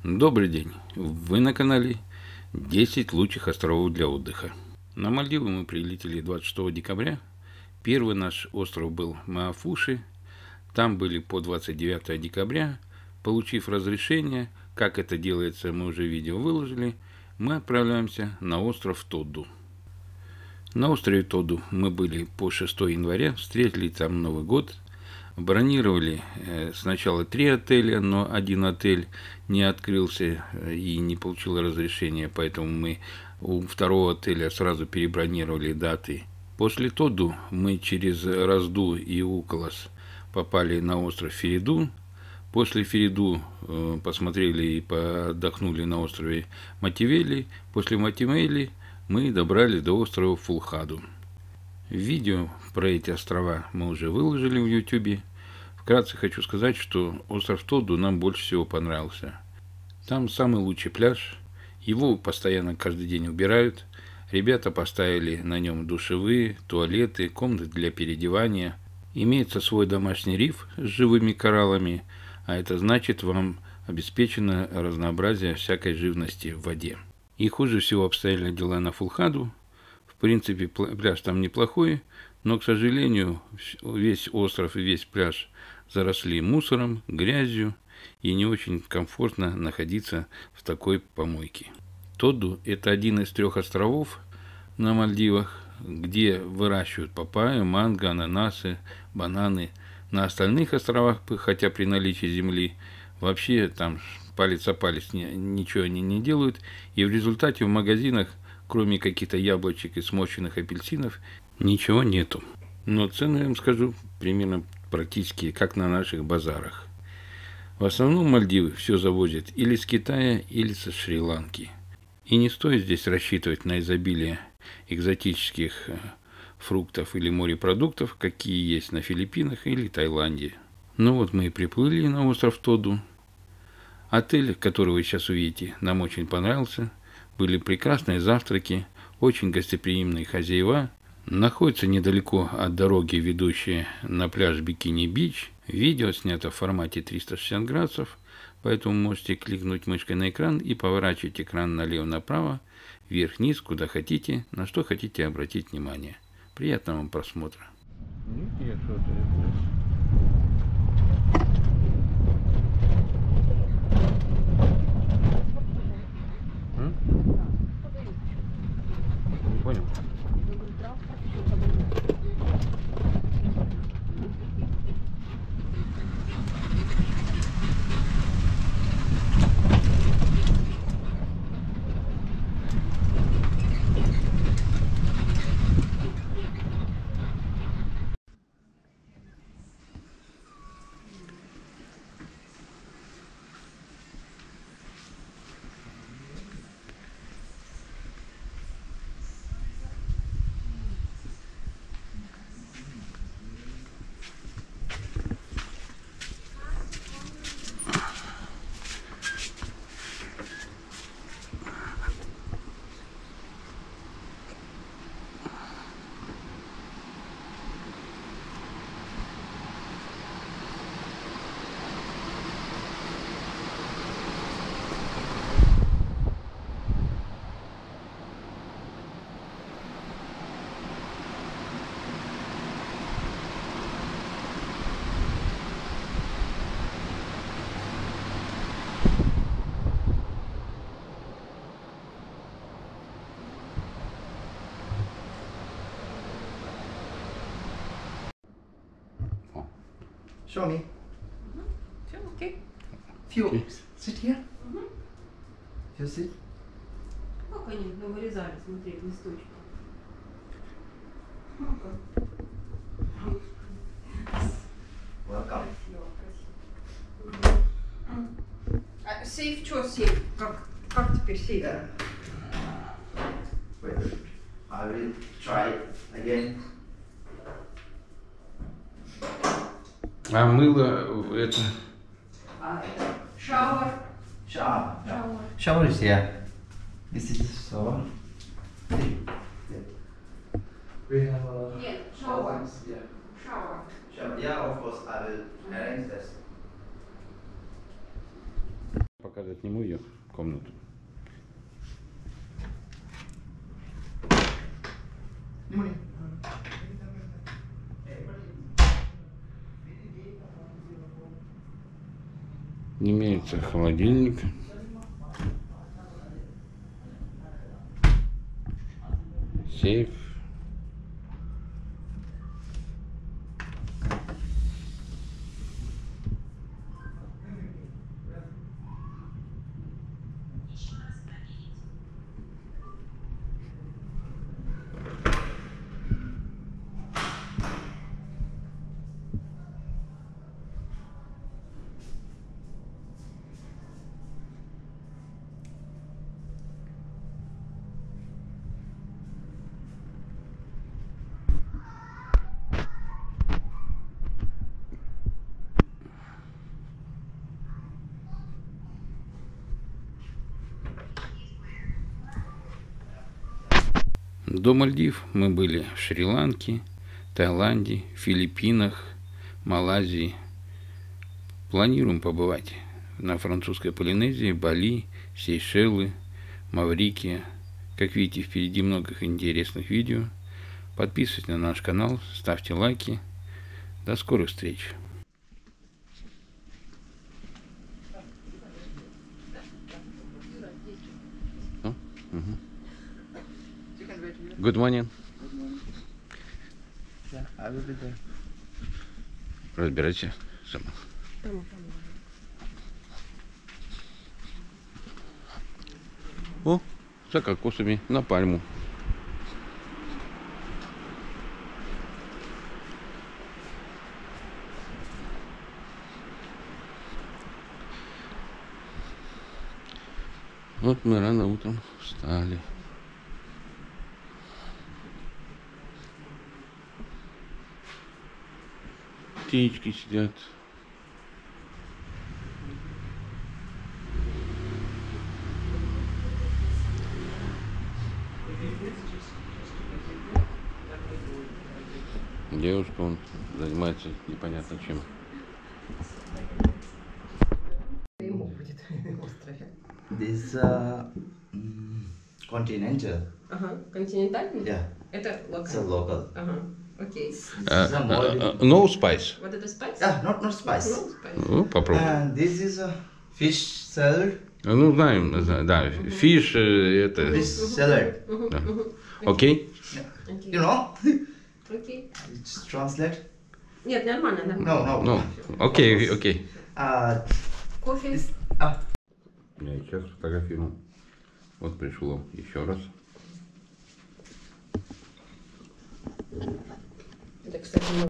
Добрый день! Вы на канале 10 лучших островов для отдыха. На Мальдивы мы прилетели 26 декабря. Первый наш остров был Маафуши. Там были по 29 декабря. Получив разрешение, как это делается, мы уже видео выложили, мы отправляемся на остров Тодду. На острове Тодду мы были по 6 января, встретили там Новый год. Бронировали сначала 3 отеля, но один отель не открылся и не получил разрешения, поэтому мы у второго отеля сразу перебронировали даты. После Тодду мы через Разду и Уколос попали на остров Фериду. После Фериду посмотрели и отдохнули на острове Мативели. После Мативели мы добрались до острова Фулхаду. Видео про эти острова мы уже выложили в YouTube. Вкратце хочу сказать, что остров Тодду нам больше всего понравился. Там самый лучший пляж. Его постоянно каждый день убирают. Ребята поставили на нем душевые, туалеты, комнаты для переодевания. Имеется свой домашний риф с живыми кораллами, а это значит, вам обеспечено разнообразие всякой живности в воде. И хуже всего обстояли дела на Фулхаду. В принципе, пляж там неплохой, но, к сожалению, весь остров и весь пляж заросли мусором, грязью, и не очень комфортно находиться в такой помойке. Тодду – это один из 3 островов на Мальдивах, где выращивают папайю, манго, ананасы, бананы. На остальных островах, хотя при наличии земли, вообще там палец о палец ничего они не делают, и в результате в магазинах, кроме каких-то яблочек и смоченных апельсинов, ничего нету. Но цены, я вам скажу, примерно практически как на наших базарах. В основном Мальдивы все завозят или с Китая, или со Шри-Ланки. И не стоит здесь рассчитывать на изобилие экзотических фруктов или морепродуктов, какие есть на Филиппинах или Таиланде. Ну вот мы и приплыли на остров Тодду. Отель, который вы сейчас увидите, нам очень понравился. Были прекрасные завтраки, очень гостеприимные хозяева. Находится недалеко от дороги, ведущей на пляж Бикини-Бич. Видео снято в формате 360 градусов, поэтому можете кликнуть мышкой на экран и поворачивать экран налево-направо, вверх-вниз, куда хотите, на что хотите обратить внимание. Приятного вам просмотра. Не понял. Show me. Все, окей. Few. Sit here. You sit. Как они вырезали, смотри, листочки. Welcome. А сейф, что сейф? Как теперь сейф? Yeah. Wait. I will try again. А мыло это... Шауэр. Shower. Shower. Shower is here. This is shower. We have a. Нет, шауэр. Yeah. Шауэр. Shower. Yeah, of course. I will arrange this. Пока пока засниму ее комнату. Имеется холодильник. Сейф. До Мальдив мы были в Шри-Ланке, Таиланде, Филиппинах, Малайзии. Планируем побывать на французской Полинезии, Бали, Сейшелы, Маврикия. Как видите, впереди много интересных видео. Подписывайтесь на наш канал, ставьте лайки. До скорых встреч! Good morning. Yeah, I will be there. Разбирайся сама. О, за кокосами на пальму. Вот мы рано утром встали. Птички сидят. Девушка, он занимается непонятно чем. Ему будет в острове. This continental. Ага, континентальный? Yeah, Это it's a локальный. local. Ага, окей. This is a more. No spice. Вот это спайс? Yeah, not spice. Ну, спайс. Ну, попробуй. And this is a fish salad. Ну, знаем, да. Фиш, это... Fish salad. Да. Окей? Окей. You know? Окей. It's translate. Нет, нормально, No, нормально. no. Ну, окей. Кофе. Я сейчас фотографирую. Вот пришло еще раз. Это, кстати,